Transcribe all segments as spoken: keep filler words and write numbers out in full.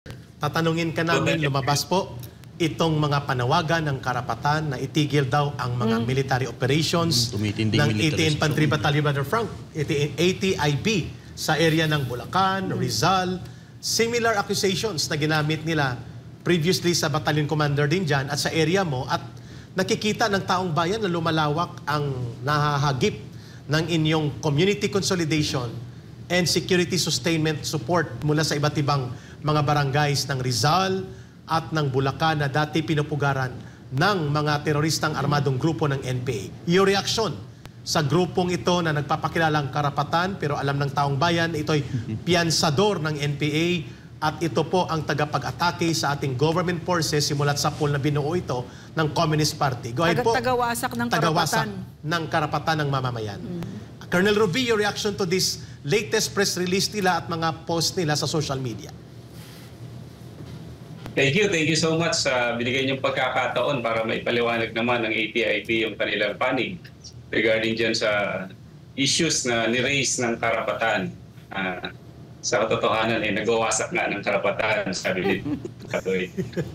tatanungin ka namin, lumabas po itong mga panawagan ng karapatan na itigil daw ang mga mm. military operations mm, ng eighty Infantry Battalion Front, A T I B, sa area ng Bulacan, mm. Rizal. Similar accusations na ginamit nila previously sa battalion commander din dyan at sa area mo, at nakikita ng taong bayan na lumalawak ang nahahagip ng inyong community consolidation and security sustainment support mula sa iba't ibang mga barangays ng Rizal at ng Bulacan na dati pinupugaran ng mga teroristang armadong grupo ng N P A. Yung reaksyon sa grupong ito na nagpapakilalang karapatan pero alam ng taong bayan, ito'y piyansador ng N P A at ito po ang tagapag-atake sa ating government forces simulat sa pool na binuo ito ng Communist Party. Go ahead po. Tagawasak ng Tagawasak karapatan. ng karapatan ng mamamayan. Mm. Colonel Ruby, your reaction to this latest press release nila at mga post nila sa social media? Thank you. Thank you so much sa uh, binigay niyong pagkakataon para maipaliwanag naman ng A T I B yung kanilang panig regarding dyan sa issues na ni-raise ng karapatan. Uh, sa katotohanan, eh, nagawasak nga ng karapatan, sabi ni Katoy.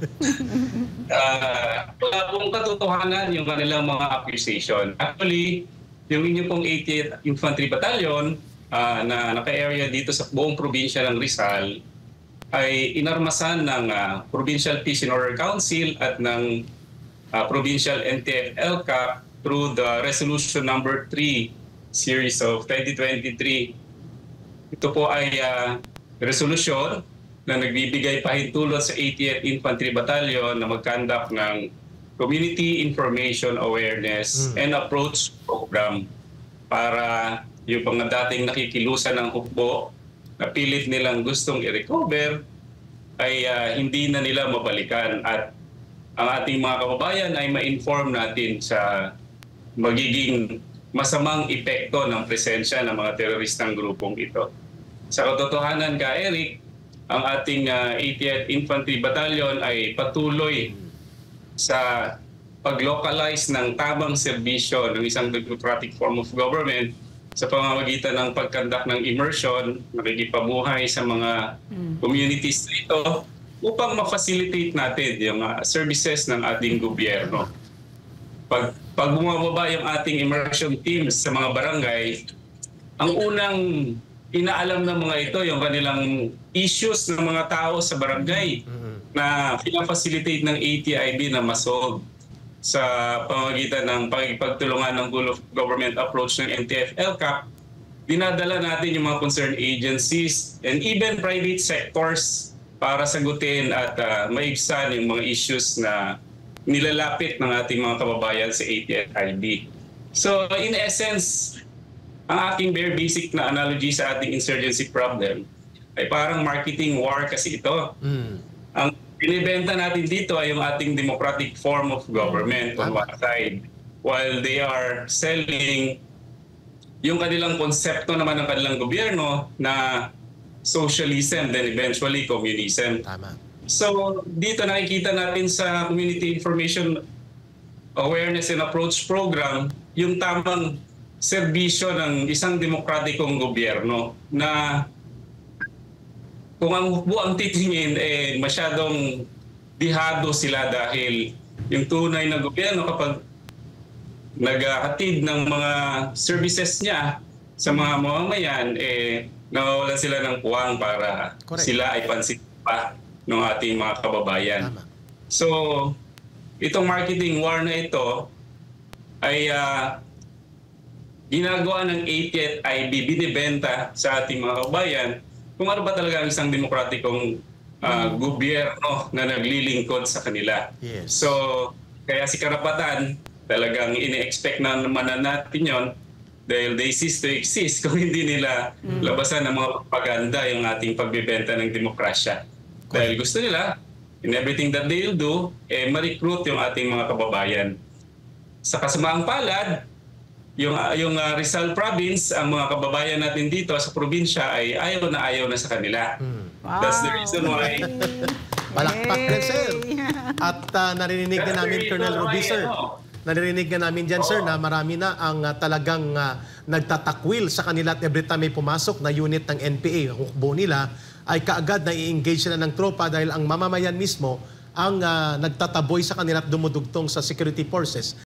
Uh, wala pong katotohanan yung kanilang mga accusation. Actually, yung inyong pong eightieth Infantry Battalion uh, na naka-area dito sa buong probinsya ng Rizal ay inarmasan ng uh, Provincial Peace and Order Council at ng uh, Provincial N T F L C A P through the Resolution number three series of twenty twenty-three. Ito po ay uh, resolution na nagbibigay pahintulot sa eightieth Infantry Battalion na mag-conduct ng Community Information Awareness mm. and Approach Program para yung mga dating nakikilusan ng hukbo na pilit nilang gustong i-recover ay uh, hindi na nila mabalikan, at ang ating mga kababayan ay ma-inform natin sa magiging masamang epekto ng presensya ng mga teroristang grupong ito. Sa katotohanan ka, Eric, ang ating uh, eightieth Infantry Battalion ay patuloy sa pag-localize ng tamang serbisyo ng isang democratic form of government sa pamamagitan ng pagkandak ng immersion, nakikipabuhay sa mga communities na ito upang ma-facilitate natin yung uh, services ng ating gobyerno. Pag, pag bumababa yung ating immersion teams sa mga barangay, ang unang inaalam ng mga ito yung kanilang issues ng mga tao sa barangay na pinafacilitate ng A T I B na masolve sa pamamagitan ng pagtulungan ng Goal of Government approach ng N T F L C A P. Dinadala natin yung mga concerned agencies and even private sectors para sagutin at uh, maibsan yung mga issues na nilalapit ng ating mga kababayan sa A T I B. So in essence, ang aking very basic na analogy sa ating insurgency problem ay parang marketing war kasi ito. Mm. Ang binibenta natin dito ay yung ating democratic form of government on one side, while they are selling yung kanilang konsepto naman ng kanilang gobyerno na socialism, then eventually communism. Tama. So dito nakikita natin sa Community Information Awareness and Approach Program yung tamang serbisyo ng isang demokratikong gobyerno na kung ang hukbo ang titingin, eh, masyadong dihado sila dahil yung tunay na gobyerno kapag naghahatid ng mga services niya sa mga mamamayan, eh, nawawalan sila ng puwang para Correct. Sila ay pansin pa ng ating mga kababayan. Tama. So, itong marketing war na ito ay uh, ginagawa ng eightieth I B, binibenta sa ating mga kababayan kung ano ba talaga ang isang demokratikong uh, mm. gobyerno na naglilingkod sa kanila. Yes. So, kaya si karapatan, talagang ini-expect na naman natin yon dahil they cease to exist kung hindi nila mm. labasan ng mga propaganda yung ating pagbibenta ng demokrasya. Cool. Dahil gusto nila, in everything that they'll do, eh, ma-recruit yung ating mga kababayan. Sa kasamaang palad, yung yung uh, Rizal Province, ang mga kababayan natin dito sa probinsya ay ayaw na ayaw na sa kanila. Mm. Wow. That's the reason why. Palakpak din, sir. At uh, narinig na namin, Colonel Ruby, sir. Narinig na namin dyan, oh. sir, na marami na ang uh, talagang uh, nagtatakwil sa kanila at every time may pumasok na unit ng N P A, hukbo nila, ay kaagad na i-engage sila ng tropa dahil ang mamamayan mismo ang uh, nagtataboy sa kanila at dumudugtong sa security forces.